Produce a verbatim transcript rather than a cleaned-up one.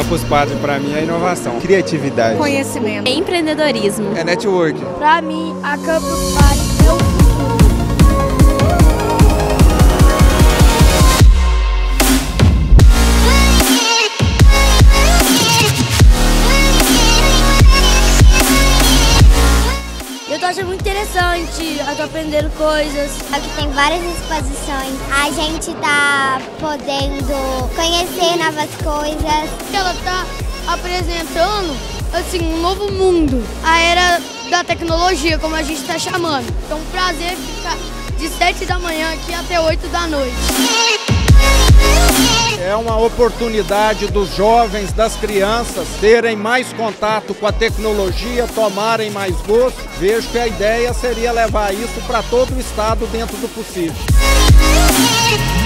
Campus Party para mim é inovação, criatividade, conhecimento, empreendedorismo, é network. Para mim, a Campus Party é o futuro. Eu tô achando muito interessante, eu tô aprendendo coisas. Aqui tem várias exposições, a gente tá podendo conhecer novas coisas. Ela tá apresentando, assim, um novo mundo, a era da tecnologia, como a gente tá chamando. É um prazer ficar de sete da manhã aqui até oito da noite. É uma oportunidade dos jovens, das crianças, terem mais contato com a tecnologia, tomarem mais gosto. Vejo que a ideia seria levar isso para todo o estado dentro do possível.